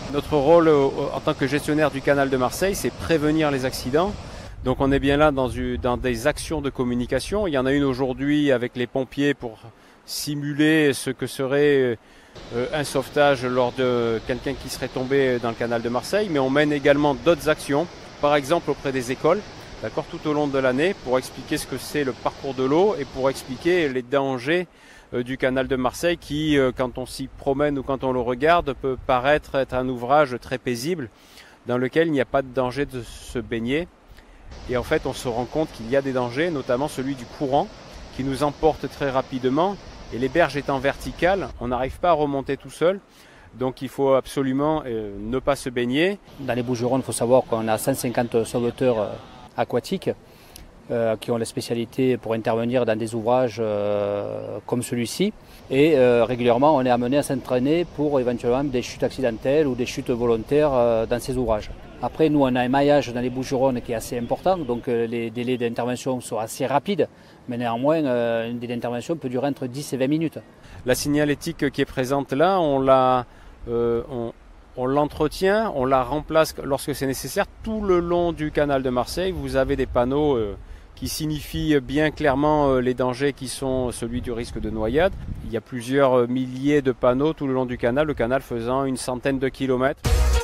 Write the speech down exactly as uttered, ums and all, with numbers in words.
Notre rôle en tant que gestionnaire du canal de Marseille, c'est prévenir les accidents. Donc on est bien là dans, une, dans des actions de communication. Il y en a une aujourd'hui avec les pompiers pour simuler ce que serait un sauvetage lors de quelqu'un qui serait tombé dans le canal de Marseille. Mais on mène également d'autres actions, par exemple auprès des écoles, d'accord, tout au long de l'année, pour expliquer ce que c'est le parcours de l'eau et pour expliquer les dangers du canal de Marseille qui, quand on s'y promène ou quand on le regarde, peut paraître être un ouvrage très paisible dans lequel il n'y a pas de danger de se baigner. Et en fait, on se rend compte qu'il y a des dangers, notamment celui du courant qui nous emporte très rapidement. Et les berges étant verticales, on n'arrive pas à remonter tout seul. Donc il faut absolument euh, ne pas se baigner. Dans les Bouches-du-Rhône, il faut savoir qu'on a cent cinquante sauveteurs euh, aquatiques euh, qui ont la spécialité pour intervenir dans des ouvrages euh, comme celui-ci. Et euh, régulièrement, on est amené à s'entraîner pour éventuellement des chutes accidentelles ou des chutes volontaires euh, dans ces ouvrages. Après, nous, on a un maillage dans les Bouches-du-Rhône qui est assez important, donc euh, les délais d'intervention sont assez rapides, mais néanmoins, euh, un délai d'intervention peut durer entre dix et vingt minutes. La signalétique qui est présente là, on la, euh, on, on l'entretient, on la remplace lorsque c'est nécessaire. Tout le long du canal de Marseille, vous avez des panneaux euh, qui signifient bien clairement euh, les dangers qui sont celui du risque de noyade. Il y a plusieurs milliers de panneaux tout le long du canal, le canal faisant une centaine de kilomètres.